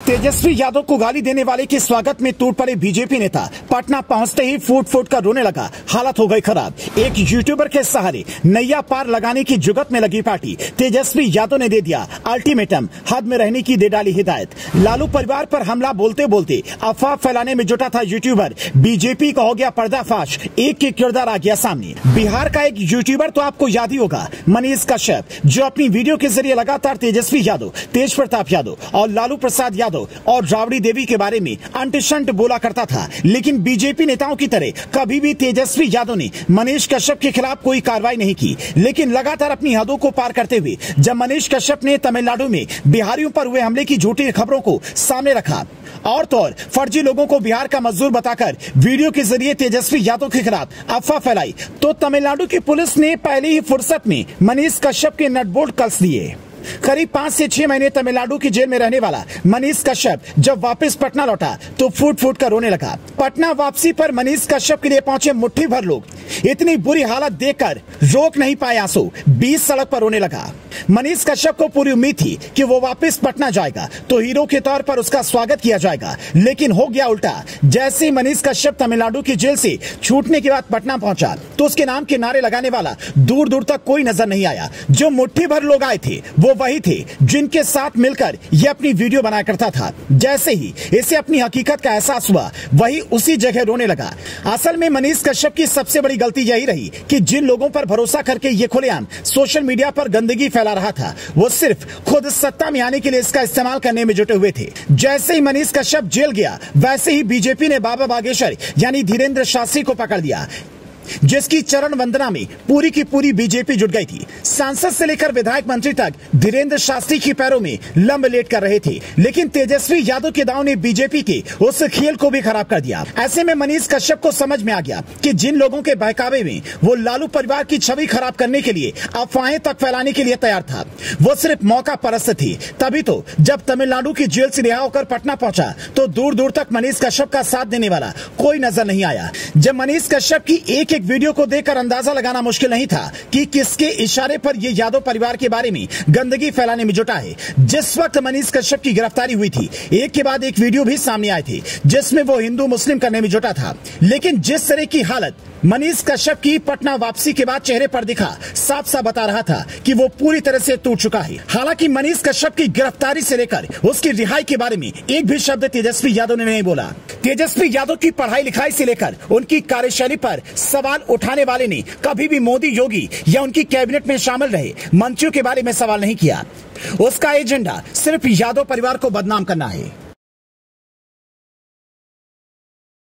तेजस्वी यादव को गाली देने वाले के स्वागत में टूट पड़े बीजेपी नेता। पटना पहुंचते ही फूट फूट कर रोने लगा, हालत हो गई खराब। एक यूट्यूबर के सहारे नैया पार लगाने की जुगत में लगी पार्टी। तेजस्वी यादव ने दे दिया अल्टीमेटम, हद में रहने की दे डाली हिदायत। लालू परिवार पर हमला बोलते बोलते अफवाह फैलाने में जुटा था यूट्यूबर। बीजेपी का हो गया पर्दाफाश, एक एक किरदार आ गया सामने। बिहार का एक यूट्यूबर तो आपको याद ही होगा, मनीष कश्यप, जो अपनी वीडियो के जरिए लगातार तेजस्वी यादव, तेज प्रताप यादव और लालू प्रसाद यादव और राबड़ी देवी के बारे में अंट-शंट बोला करता था। लेकिन बीजेपी नेताओं की तरह कभी भी तेजस्वी यादव ने मनीष कश्यप के खिलाफ कोई कार्रवाई नहीं की। लेकिन लगातार अपनी हदों को पार करते हुए जब मनीष कश्यप ने तमिलनाडु में बिहारियों पर हुए हमले की झूठी खबरों को सामने रखा और तो और फर्जी लोगों को बिहार का मजदूर बताकर वीडियो के जरिए तेजस्वी यादव के खिलाफ अफवाह फैलाई, तो तमिलनाडु की पुलिस ने पहले ही फुर्सत में मनीष कश्यप के नटबोल्ट कस दिए। करीब 5 से 6 महीने तमिलनाडु की जेल में रहने वाला मनीष कश्यप जब वापस पटना लौटा तो फूट फूट कर रोने लगा। पटना वापसी पर मनीष कश्यप के लिए पहुंचे मुट्ठी भर लोग इतनी बुरी हालत देखकर रोक नहीं पाए आंसू, बीच सड़क पर रोने लगा। मनीष कश्यप को पूरी उम्मीद थी कि वो वापस पटना जाएगा तो हीरो के तौर पर उसका स्वागत किया जाएगा, लेकिन हो गया उल्टा। जैसे ही मनीष कश्यप तमिलनाडु की जेल से छूटने के बाद पटना पहुंचा तो उसके नाम के नारे लगाने वाला दूर दूर तक कोई नजर नहीं आया। जो मुट्ठी भर लोग आए थे वो वही थे जिनके साथ मिलकर ये अपनी वीडियो बनाया करता था। जैसे ही इसे अपनी हकीकत का एहसास हुआ वही उसी जगह रोने लगा। असल में मनीष कश्यप की सबसे बड़ी गलती यही रही कि जिन लोगों पर भरोसा करके ये खुलेआम सोशल मीडिया पर गंदगी फैला रहा था वो सिर्फ खुद सत्ता में आने के लिए इसका इस्तेमाल करने में जुटे हुए थे। जैसे ही मनीष कश्यप जेल गया वैसे ही बीजेपी ने बाबा बागेश्वर यानी धीरेन्द्र शास्त्री को पकड़ लिया, जिसकी चरण वंदना में पूरी की पूरी बीजेपी जुट गई थी। सांसद से लेकर विधायक मंत्री तक धीरेन्द्र शास्त्री के पैरों में लंब लेट कर रहे थे। लेकिन तेजस्वी यादव के दांव ने बीजेपी के उस खेल को भी खराब कर दिया। ऐसे में मनीष कश्यप को समझ में आ गया कि जिन लोगों के बहकावे में वो लालू परिवार की छवि खराब करने के लिए, अफवाहें तक फैलाने के लिए तैयार था, वो सिर्फ मौका परस्त थी। तभी तो जब तमिलनाडु की जेल से रिहा होकर पटना पहुंचा तो दूर दूर तक मनीष कश्यप का साथ देने वाला कोई नजर नहीं आया। जब मनीष कश्यप की एक वीडियो को देखकर अंदाजा लगाना मुश्किल नहीं था कि किसके इशारे पर ये यादव परिवार के बारे में गंदगी फैलाने में जुटा है। जिस वक्त मनीष कश्यप की गिरफ्तारी हुई थी एक के बाद एक वीडियो भी सामने आए थे जिसमें वो हिंदू मुस्लिम करने में जुटा था। लेकिन जिस तरह की हालत मनीष कश्यप की पटना वापसी के बाद चेहरे पर दिखा, साफ साफ बता रहा था कि वो पूरी तरह से टूट चुका है। हालांकि मनीष कश्यप की गिरफ्तारी से लेकर उसकी रिहाई के बारे में एक भी शब्द तेजस्वी यादव ने नहीं बोला। तेजस्वी यादव की पढ़ाई लिखाई से लेकर उनकी कार्यशैली पर सवाल उठाने वाले ने कभी भी मोदी, योगी या उनकी कैबिनेट में शामिल रहे मंत्रियों के बारे में सवाल नहीं किया। उसका एजेंडा सिर्फ यादव परिवार को बदनाम करना है।